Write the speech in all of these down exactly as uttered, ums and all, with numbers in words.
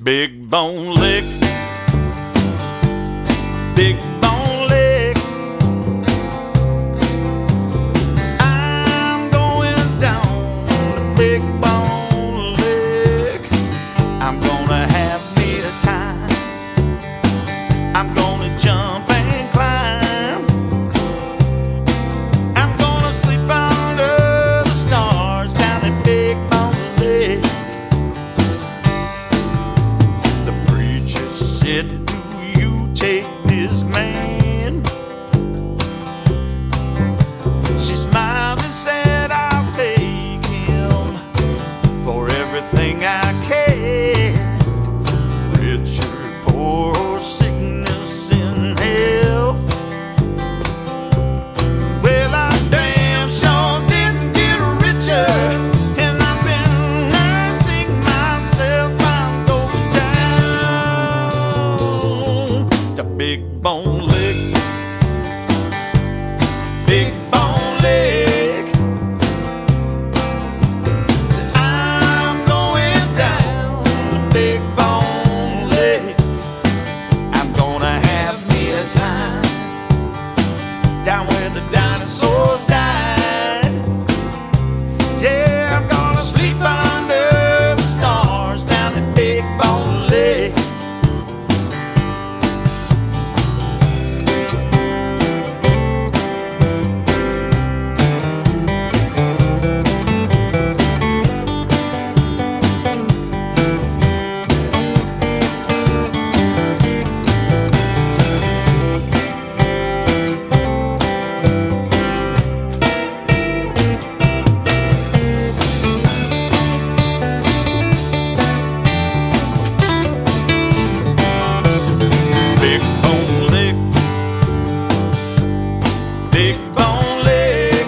Big bone lick, big bone lick. I'm going down the big bone lick. I'm gonna have me a time. I'm gonna jump and climb. I'm gonna sleep under the stars down at Big Bone Lick. Said, do you take this man? She smiled and said, I'll take him for everything I can. Rich or poor or sickness and health. Well, I damn sure didn't get richer, and I've been nursing myself. I'm going down to Big Bone Lick, Big Bone Lick. Said, I'm going down to Big Bone Lick. I'm gonna have me a time down where the dinosaurs died. Yeah, I'm gonna sleep under the stars down at Big Bone Lick. Big Bone Lick.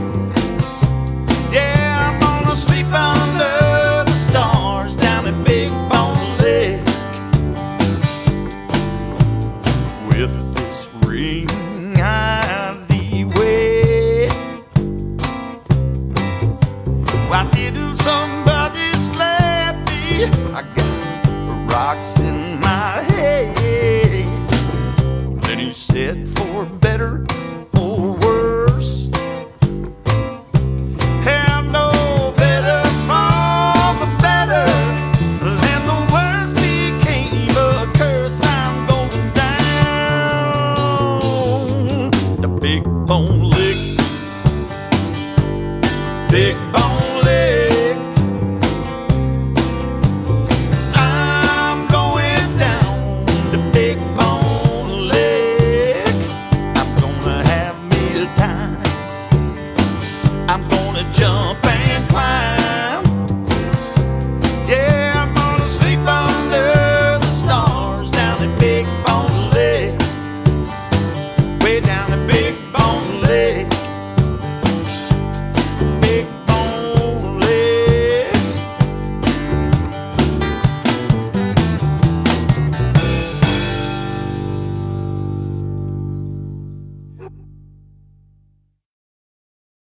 Yeah, I'm gonna sleep under the stars down at Big Bone Lick. With this ring out the way, why didn't somebody slap me? I got rocks in my head. Then he said, for better or worse, have no better for the better, and the worst became a curse. I'm going down the Big Bone Lick, Big Bone Lick. I'm going down the Big Bone Lick. I'm gonna have me a time. I'm gonna jump and climb.